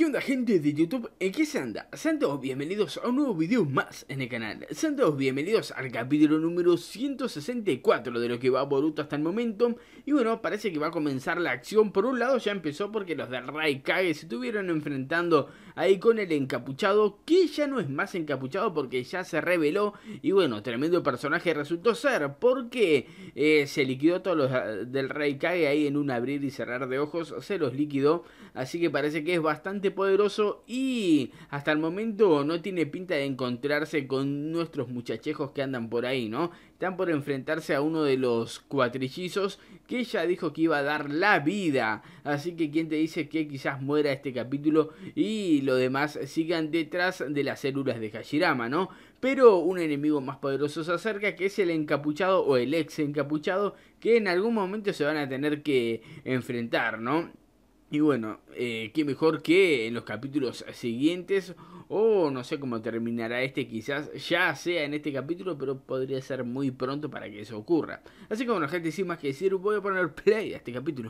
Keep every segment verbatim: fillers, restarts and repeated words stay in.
¿Qué onda, gente de YouTube? ¿En qué se anda? Sean todos bienvenidos a un nuevo video más en el canal. Sean todos bienvenidos al capítulo número ciento sesenta y cuatro de lo que va Boruto hasta el momento. Y bueno, parece que va a comenzar la acción. Por un lado ya empezó porque los del Raikage se estuvieron enfrentando ahí con el encapuchado, que ya no es más encapuchado porque ya se reveló. Y bueno, tremendo personaje resultó ser porque eh, se liquidó a todos los del Raikage ahí en un abrir y cerrar de ojos. Se los liquidó, así que parece que es bastante poderoso y hasta el momento no tiene pinta de encontrarse con nuestros muchachejos que andan por ahí, ¿no? Están por enfrentarse a uno de los cuatrillizos que ya dijo que iba a dar la vida, así que quién te dice que quizás muera este capítulo y lo demás sigan detrás de las células de Hashirama, ¿no? Pero un enemigo más poderoso se acerca, que es el encapuchado o el ex encapuchado, que en algún momento se van a tener que enfrentar, ¿no? Y bueno, eh, qué mejor que en los capítulos siguientes, o no sé cómo terminará este, quizás ya sea en este capítulo, pero podría ser muy pronto para que eso ocurra. Así que bueno, gente, sin más que decir, voy a poner play a este capítulo.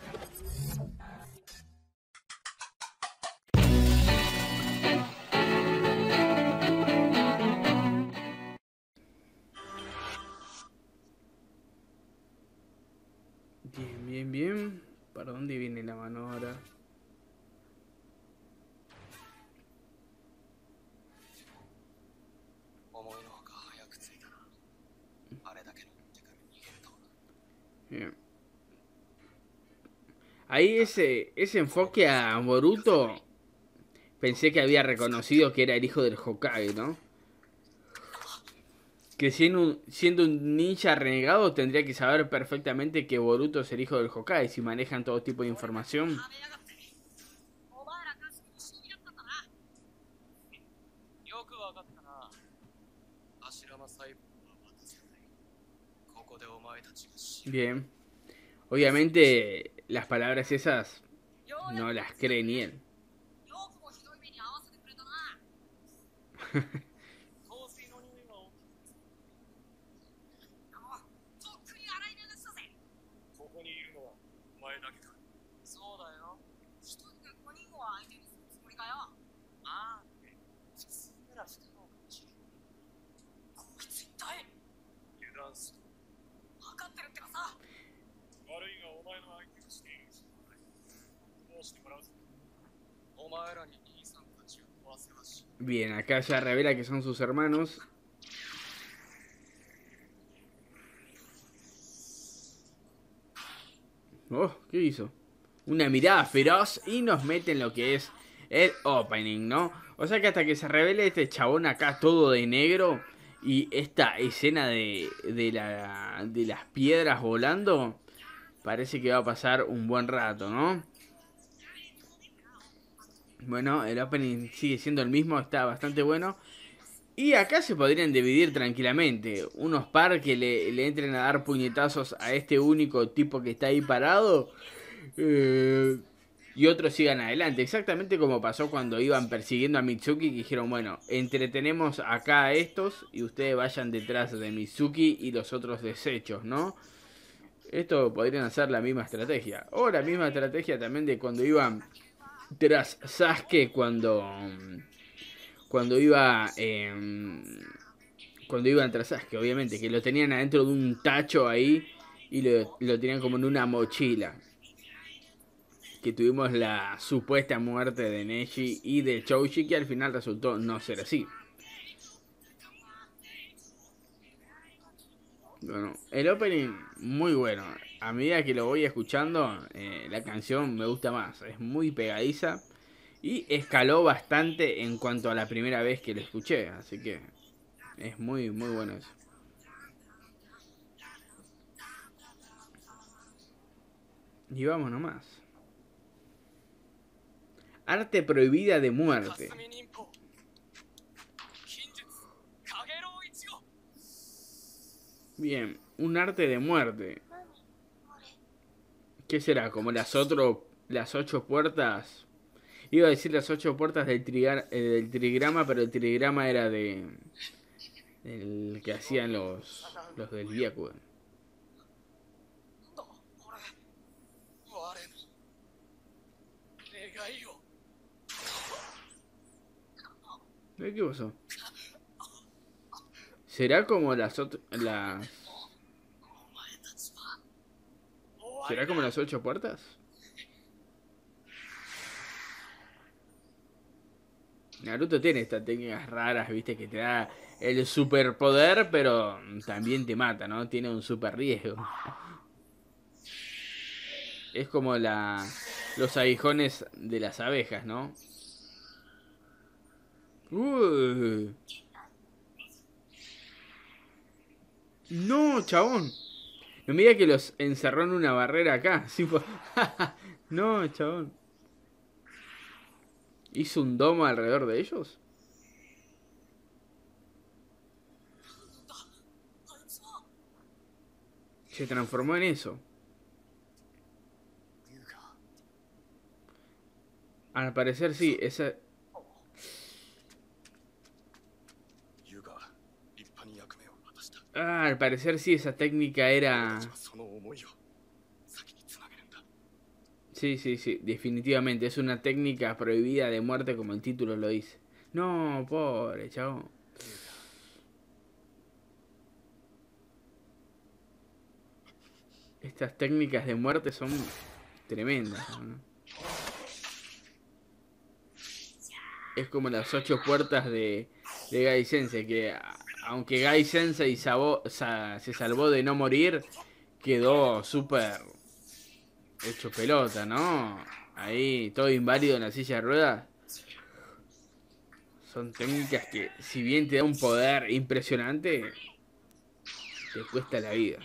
Bien, bien, bien. ¿Para dónde viene la mano ahora? Bien. Ahí ese, ese enfoque a Boruto, pensé que había reconocido que era el hijo del Hokage, ¿no? Que siendo un, siendo un ninja renegado tendría que saber perfectamente que Boruto es el hijo del Hokage si manejan todo tipo de información. Bien. Obviamente las palabras esas no las cree ni él. Bien, acá ya revela que son sus hermanos. Oh, ¿qué hizo? Una mirada feroz y nos mete en lo que es el opening, ¿no? O sea que hasta que se revele este chabón acá todo de negro y esta escena de, de, la, de las piedras volando, parece que va a pasar un buen rato, ¿no? Bueno, el opening sigue siendo el mismo, está bastante bueno. Y acá se podrían dividir tranquilamente. Unos par que le, le entren a dar puñetazos a este único tipo que está ahí parado. Eh, y otros sigan adelante. Exactamente como pasó cuando iban persiguiendo a Mitsuki. Que dijeron, bueno, entretenemos acá a estos y ustedes vayan detrás de Mitsuki y los otros desechos, ¿no? Esto podrían hacer la misma estrategia. O la misma estrategia también de cuando iban tras Sasuke cuando... Cuando iba... Eh, cuando iban tras Sasuke, obviamente. Que lo tenían adentro de un tacho ahí y lo, lo tenían como en una mochila. Que tuvimos la supuesta muerte de Neji y de Choji, que al final resultó no ser así. Bueno, el opening muy bueno. A medida que lo voy escuchando, eh, la canción me gusta más. Es muy pegadiza y escaló bastante en cuanto a la primera vez que lo escuché. Así que es muy, muy bueno eso. Y vamos nomás. Arte prohibida de muerte. Bien, un arte de muerte. ¿Qué será? Como las otro, las ocho puertas. Iba a decir las ocho puertas del, trigar, eh, del trigrama, pero el trigrama era de el que hacían los los del Byakugan. ¿Qué pasó? ¿Será como las otras... las... ¿Será como las ocho puertas? Naruto tiene estas técnicas raras, viste, que te da el superpoder, pero también te mata, ¿no? Tiene un super riesgo. Es como la... los aguijones de las abejas, ¿no? Uy. No, chabón. No me diga que los encerró en una barrera acá. Sí, fue... No, chabón. ¿Hizo un domo alrededor de ellos? Se transformó en eso. Al parecer sí, esa... Ah, al parecer sí, esa técnica era... Sí, sí, sí, definitivamente. Es una técnica prohibida de muerte como el título lo dice. No, pobre, chabón. Estas técnicas de muerte son tremendas, ¿no? Es como las ocho puertas de, de Gai Sensei, que aunque Gai Sensei sabo, sa, se salvó de no morir, quedó súper hecho pelota, ¿no? Ahí, todo inválido en la silla de ruedas. Son técnicas que, si bien te da un poder impresionante, te cuesta la vida.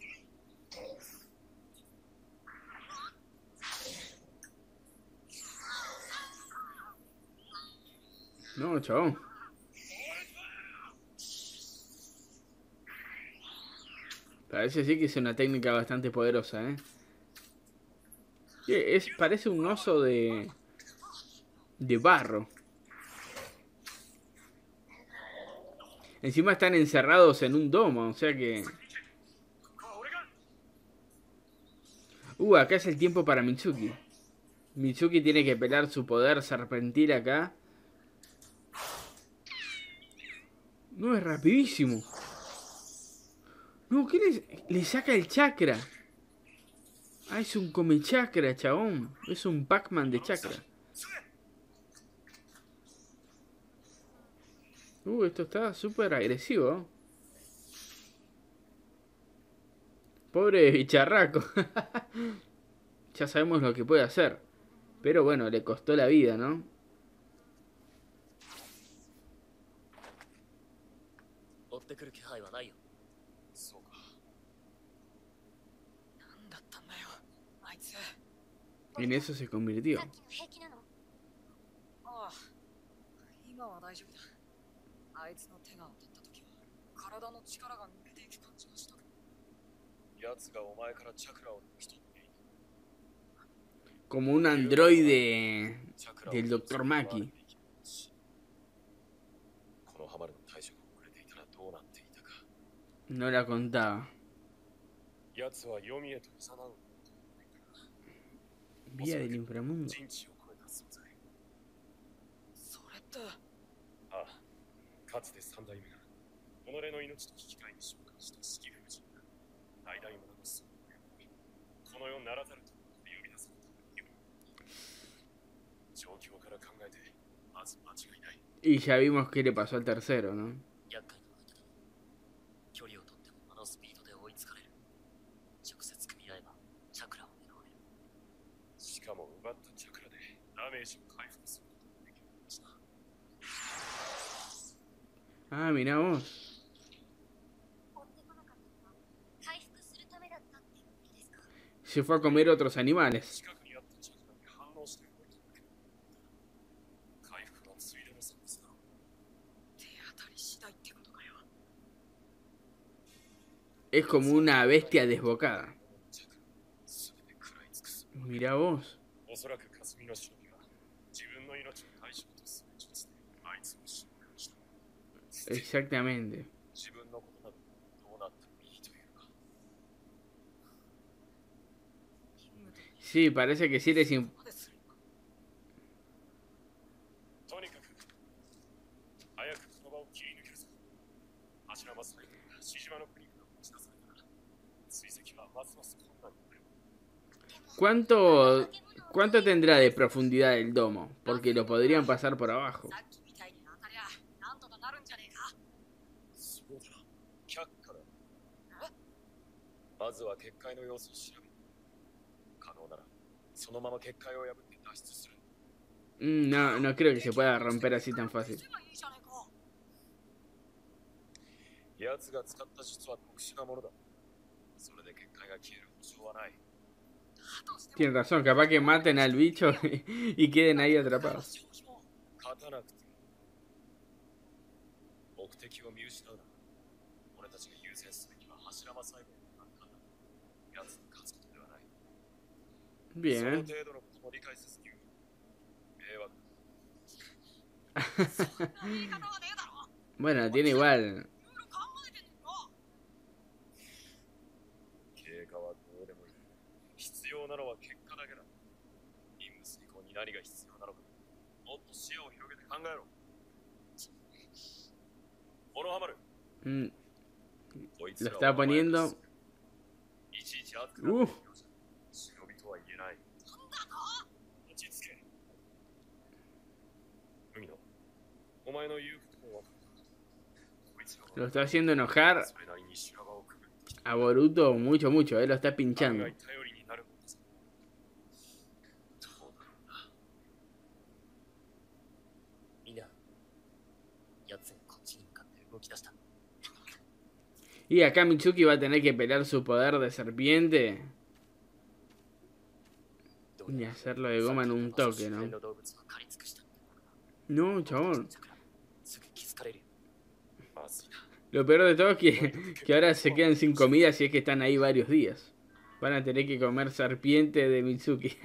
No, chabón. Parece sí que es una técnica bastante poderosa, ¿eh? Es, parece un oso de... de barro. Encima están encerrados en un domo, o sea que... Uh, acá es el tiempo para Mitsuki. Mitsuki tiene que pelar su poder serpentil acá. No, es rapidísimo. No, ¿qué le, le saca el chakra? Ah, es un come chakra, chabón. Es un Pac-Man de chakra. Uh, esto está súper agresivo. Pobre bicharraco. Ya sabemos lo que puede hacer. Pero bueno, le costó la vida, ¿no? En eso se convirtió. Como un androide del doctor Maki. No la contaba. Vía del inframundo. Y ya vimos qué le pasó al tercero, ¿no? Ah, mirá vos. Se fue a comer otros animales. Es como una bestia desbocada. Mirá vos. Exactamente. Sí, parece que sí eres... ¿Cuánto, cuánto tendrá de profundidad el domo? Porque lo podrían pasar por abajo. Mm, No, no creo que se pueda romper así tan fácil. Tienen razón, capaz que maten al bicho y, y queden ahí atrapados. Bien. Bueno, tiene igual. Mm, lo está poniendo. Uh, lo está haciendo enojar a Boruto mucho, mucho. Eh, lo está pinchando. Y acá Mitsuki va a tener que pelear su poder de serpiente y hacerlo de goma en un toque, ¿no? No, chabón. Lo peor de todo es que, que ahora se quedan sin comida si es que están ahí varios días. Van a tener que comer serpiente de Mitsuki.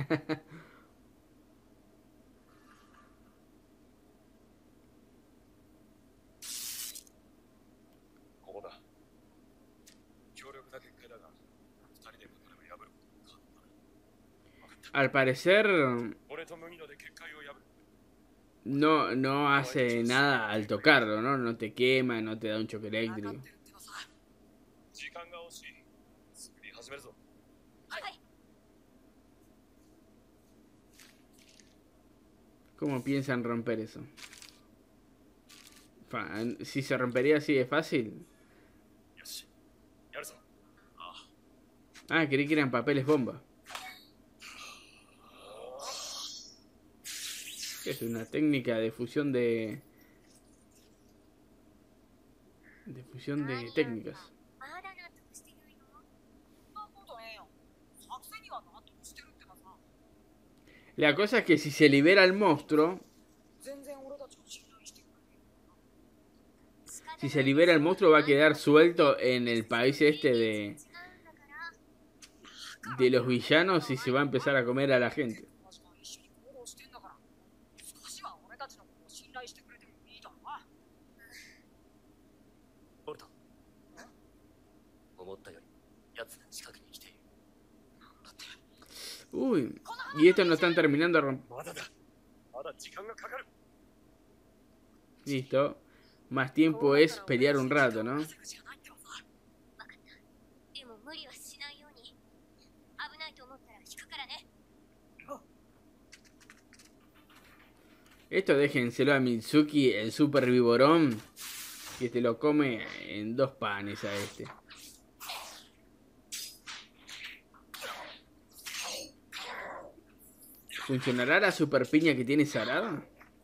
Al parecer no, no hace nada al tocarlo, ¿no? No te quema, no te da un choque eléctrico. ¿Cómo piensan romper eso? Fa, si se rompería así de fácil. Ah, creí que eran papeles bomba. Es una técnica de fusión de... De fusión de técnicas. La cosa es que si se libera el monstruo... Si se libera el monstruo va a quedar suelto en el país este de... De los villanos y se va a empezar a comer a la gente. Uy, y estos no están terminando de romper. Listo. Más tiempo es pelear un rato, ¿no? Esto déjenselo a Mitsuki, el super viborón, que te lo come en dos panes a este. ¿Funcionará la super piña que tiene Sarada?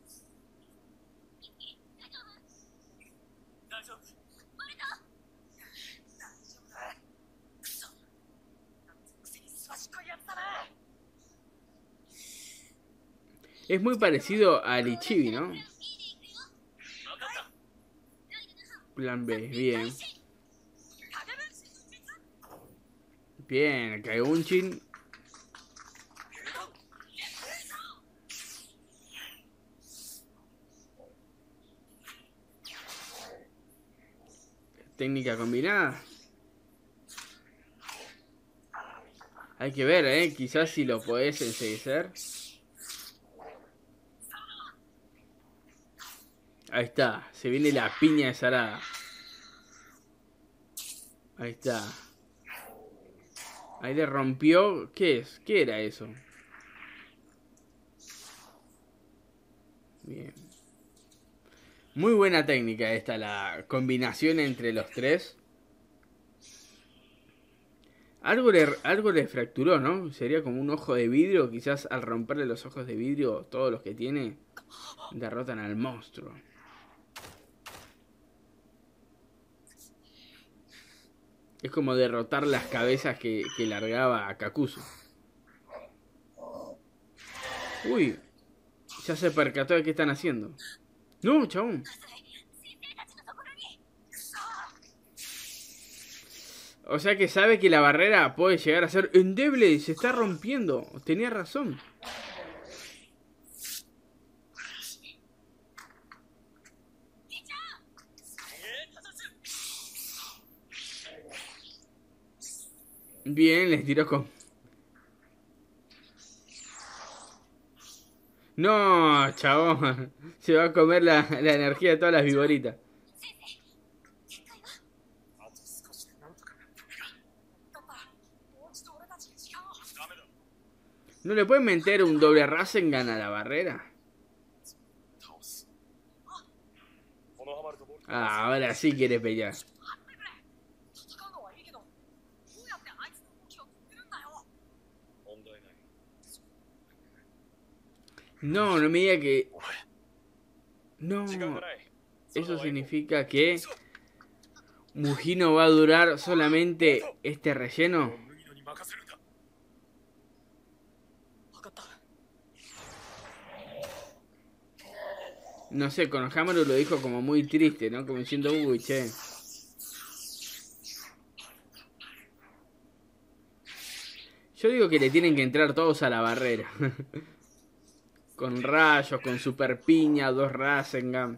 Es muy parecido a Ichibi, ¿no? Plan B, bien. Bien, Kagunchin. Técnica combinada. Hay que ver, eh. Quizás si lo podés enseguecer. Ahí está, se viene la piña de Sarada. Ahí está. Ahí le rompió. ¿Qué es? ¿Qué era eso? Bien. Muy buena técnica esta, la combinación entre los tres. Algo le, algo le fracturó, ¿no? Sería como un ojo de vidrio. Quizás al romperle los ojos de vidrio, todos los que tiene, derrotan al monstruo. Es como derrotar las cabezas que, que largaba a Kakuzu. Uy, ya se percató de qué están haciendo. No, chabón. O sea que sabe que la barrera puede llegar a ser endeble y se está rompiendo. Tenía razón. Bien, les tiró con... No, chabón. Se va a comer la, la energía de todas las viboritas. ¿No le pueden meter un doble Rasengan a la barrera? Ah, ahora sí quiere pelear. No, no me diga que... No. Eso significa que... Mujino va a durar solamente este relleno. No sé, con Hamaru lo dijo como muy triste, ¿no? Como diciendo, uy, che. Yo digo que le tienen que entrar todos a la barrera. Con rayos, con super piña, dos Rasengan.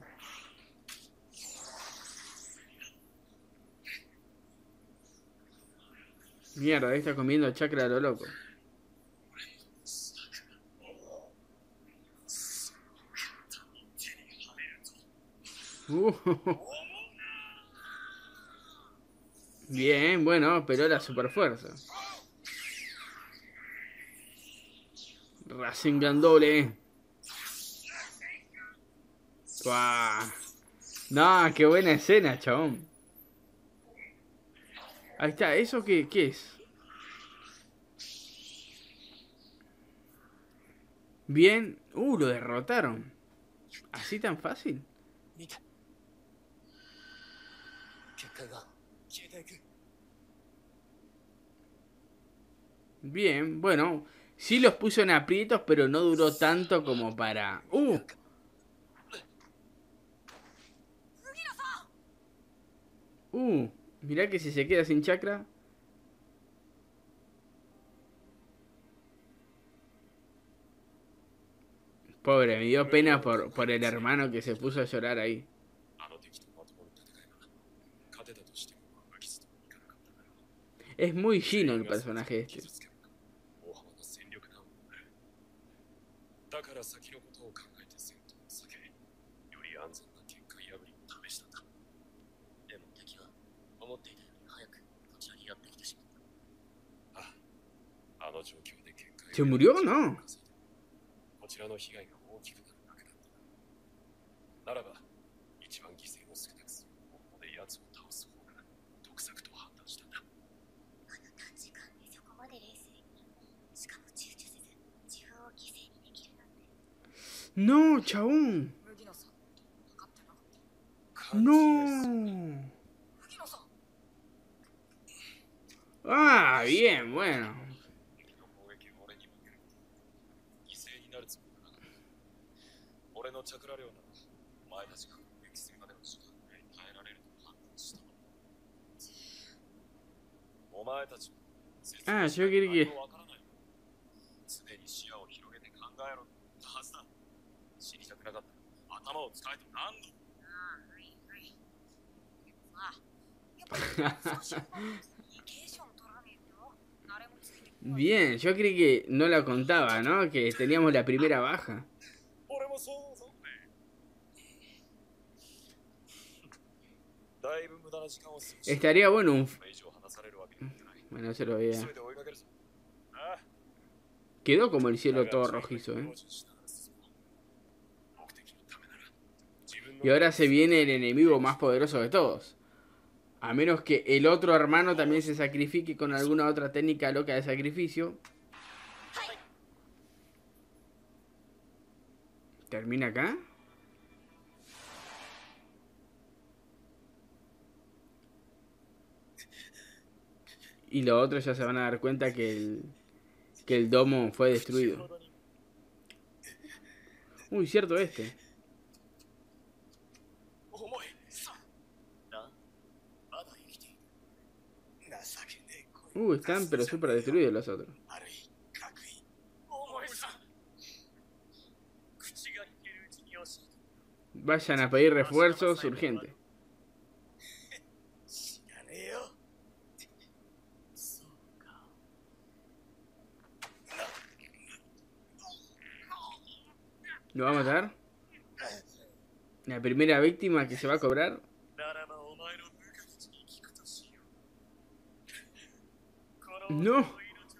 Mierda, ahí está comiendo chakra a lo loco. Uh. Bien, bueno, pero la super fuerza. Rasengan doble. ¡Buah! No, qué buena escena, chabón. Ahí está, ¿eso qué, qué es? Bien. Uh, lo derrotaron. ¿Así tan fácil? Bien, bueno. Sí los puso en aprietos, pero no duró tanto como para... ¡Uh! Uh, mirá que si se queda sin chakra... Pobre, me dio pena por, por el hermano que se puso a llorar ahí. Es muy Gino el personaje este. ¿Se murió o no? No, chabón. No. Ah, bien, bueno. Ah, yo quería que... Bien, yo creí que no la contaba, ¿no? Que teníamos la primera baja. Estaría bueno un... Bueno, se lo veía. Quedó como el cielo todo rojizo, ¿eh? Y ahora se viene el enemigo más poderoso de todos. A menos que el otro hermano también se sacrifique con alguna otra técnica loca de sacrificio. ¿Termina acá? Y los otros ya se van a dar cuenta que el, que el domo fue destruido. Uy, cierto este. Uh, están pero súper destruidos los otros. Vayan a pedir refuerzos urgentes. ¿Lo va a matar? La primera víctima que se va a cobrar. No.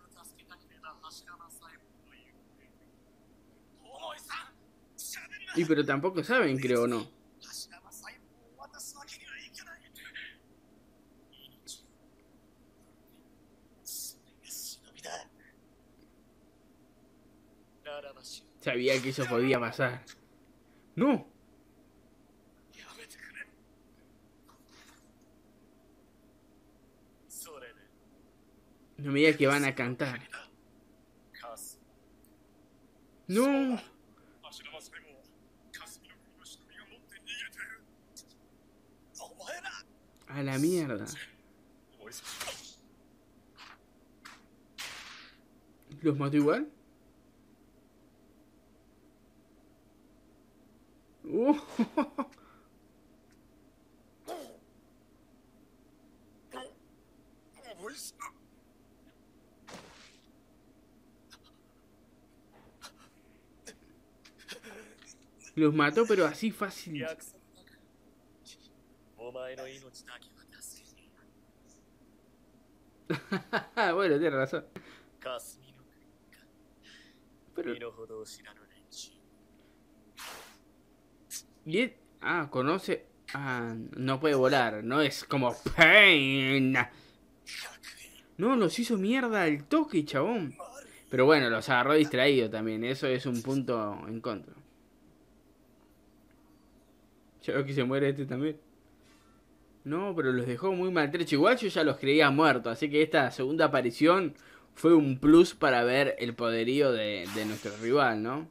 Y pero tampoco saben, creo, ¿o no? Sabía que eso podía pasar. ¡No! No me digas que van a cantar. ¡No! A la mierda. ¿Los mató igual? Uh. Los mató, pero así fácil. Bueno, tienes razón. Pero... ¿Y él? Ah, conoce... Ah, no puede volar. No es como Pain. No, los hizo mierda al toque, chabón. Pero bueno, los agarró distraído también. Eso es un punto en contra. Ya veo que se muere este también. No, pero los dejó muy maltrechos. Igual yo ya los creía muertos. Así que esta segunda aparición fue un plus para ver el poderío de, de nuestro rival, ¿no?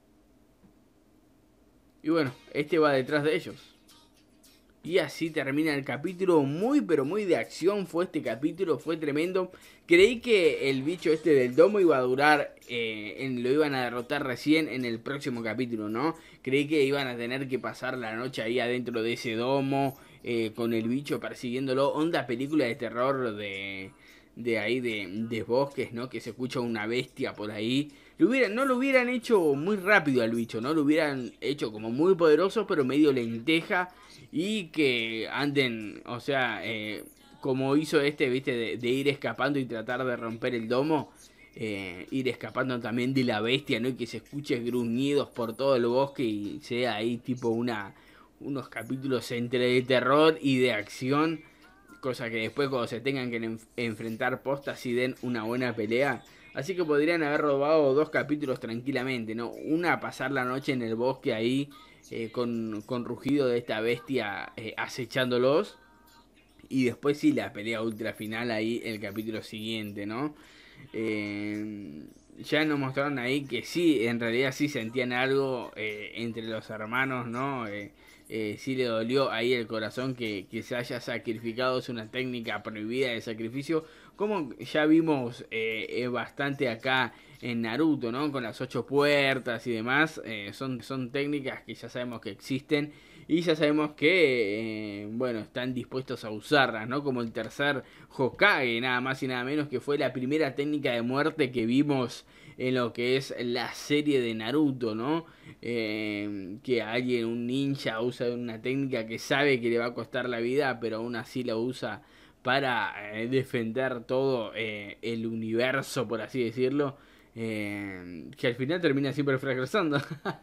Y bueno, este va detrás de ellos. Y así termina el capítulo. Muy pero muy de acción fue este capítulo. Fue tremendo. Creí que el bicho este del domo iba a durar, eh, en, lo iban a derrotar recién en el próximo capítulo, ¿no? Creí que iban a tener que pasar la noche ahí adentro de ese domo, eh, con el bicho persiguiéndolo. Onda película de terror de, de ahí de, de bosques, ¿no? Que se escucha una bestia por ahí. Lo hubieran, no lo hubieran hecho muy rápido al bicho, ¿no? Lo hubieran hecho como muy poderoso, pero medio lenteja. Y que anden, o sea, eh, como hizo este, viste, de, de ir escapando y tratar de romper el domo. Eh, ir escapando también de la bestia, ¿no? Y que se escuche gruñidos por todo el bosque y sea ahí tipo una unos capítulos entre de terror y de acción. Cosa que después cuando se tengan que enf enfrentar postas y den una buena pelea. Así que podrían haber robado dos capítulos tranquilamente, ¿no? Una, pasar la noche en el bosque ahí, eh, con, con rugido de esta bestia eh, acechándolos. Y después sí, la pelea ultra final ahí, el capítulo siguiente, ¿no? Eh, ya nos mostraron ahí que sí, en realidad sí sentían algo, eh, entre los hermanos, ¿no? Eh, eh, sí le dolió ahí el corazón que, que se haya sacrificado. Es una técnica prohibida de sacrificio, como ya vimos, eh, eh, bastante acá en Naruto, ¿no? Con las ocho puertas y demás. Eh, son, son técnicas que ya sabemos que existen y ya sabemos que, eh, bueno, están dispuestos a usarlas, ¿no? Como el tercer Hokage, nada más y nada menos, que fue la primera técnica de muerte que vimos en lo que es la serie de Naruto, ¿no? Eh, que alguien, un ninja, usa una técnica que sabe que le va a costar la vida, pero aún así la usa para eh, defender todo eh, el universo, por así decirlo. Eh, que al final termina siempre fracasando.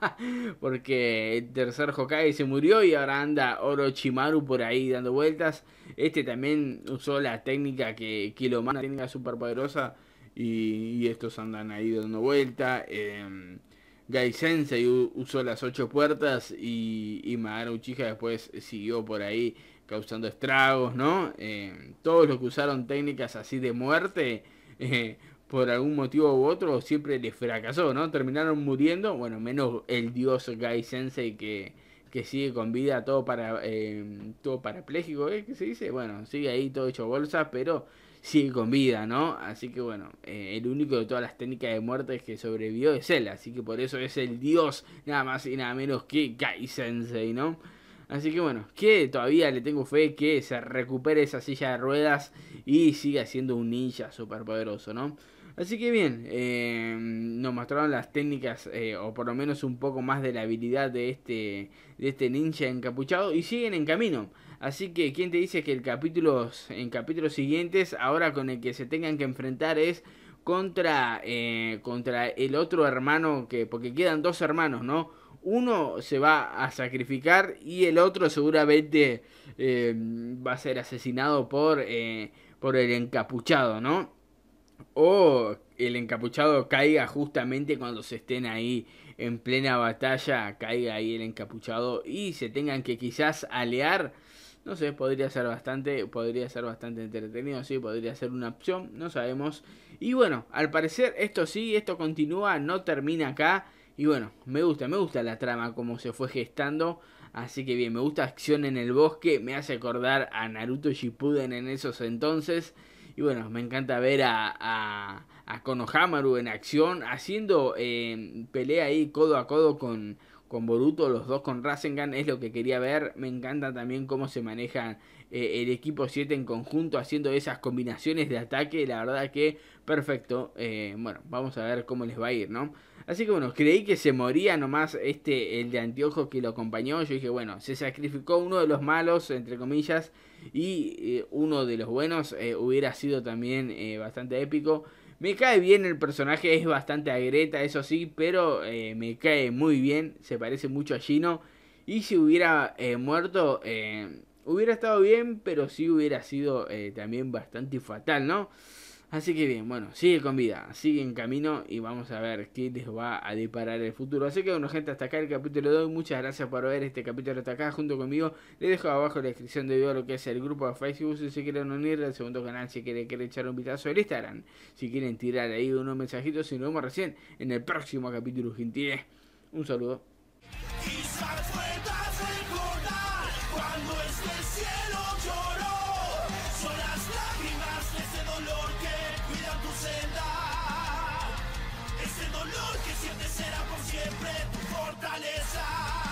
Porque el tercer Hokage se murió y ahora anda Orochimaru por ahí dando vueltas. Este también usó la técnica que, que lo manda, una técnica super poderosa. Y, y estos andan ahí dando vuelta. Eh, Gai Sensei usó las ocho puertas. Y, y Madara Uchiha después siguió por ahí causando estragos, ¿no? Eh, todos los que usaron técnicas así de muerte. Eh, por algún motivo u otro siempre les fracasó, ¿no? Terminaron muriendo, bueno, menos el dios Gai Sensei que, que sigue con vida, todo para eh, todo parapléjico, ¿eh? ¿Qué se dice? Bueno, sigue ahí todo hecho bolsa, pero sigue con vida, ¿no? Así que bueno, eh, el único de todas las técnicas de muerte que sobrevivió es él, así que por eso es el dios, nada más y nada menos que Gai Sensei, ¿no? Así que bueno, que todavía le tengo fe que se recupere esa silla de ruedas y siga siendo un ninja super poderoso, ¿no? Así que bien, eh, nos mostraron las técnicas, eh, o por lo menos un poco más de la habilidad de este, de este ninja encapuchado, y siguen en camino. Así que, ¿quién te dice que el capítulo, en capítulos siguientes, ahora con el que se tengan que enfrentar es contra, eh, contra el otro hermano, que porque quedan dos hermanos, ¿no? Uno se va a sacrificar y el otro seguramente eh, va a ser asesinado por, eh, por el encapuchado, ¿no? O el encapuchado caiga justamente cuando se estén ahí en plena batalla, caiga ahí el encapuchado y se tengan que quizás aliar. No sé, podría ser bastante, podría ser bastante entretenido, sí, podría ser una opción, no sabemos. Y bueno, al parecer esto sí, esto continúa, no termina acá. Y bueno, me gusta, me gusta la trama como se fue gestando. Así que bien, me gusta acción en el bosque, me hace acordar a Naruto Shippuden en esos entonces. Y bueno, me encanta ver a, a, a Konohamaru en acción, haciendo eh, pelea ahí codo a codo con, con Boruto, los dos con Rasengan, es lo que quería ver. Me encanta también cómo se maneja eh, el equipo siete en conjunto, haciendo esas combinaciones de ataque, la verdad que perfecto. Eh, bueno, vamos a ver cómo les va a ir, ¿no? Así que bueno, creí que se moría nomás este, el de anteojos que lo acompañó. Yo dije, bueno, se sacrificó uno de los malos, entre comillas, y eh, uno de los buenos. Eh, hubiera sido también eh, bastante épico. Me cae bien el personaje, es bastante agreta, eso sí, pero eh, me cae muy bien, se parece mucho a Gino. Y si hubiera eh, muerto, eh, hubiera estado bien, pero sí hubiera sido eh, también bastante fatal, ¿no? Así que bien, bueno, sigue con vida, sigue en camino y vamos a ver qué les va a deparar el futuro. Así que bueno, gente, hasta acá el capítulo de hoy. Muchas gracias por ver este capítulo hasta acá junto conmigo. Les dejo abajo en la descripción de video lo que es el grupo de Facebook si se quieren unir, el segundo canal si quieren, quieren echar un vistazo al Instagram, si quieren tirar ahí unos mensajitos y nos vemos recién en el próximo capítulo, gentiles. Un saludo. Ese dolor que sientes será por siempre tu fortaleza.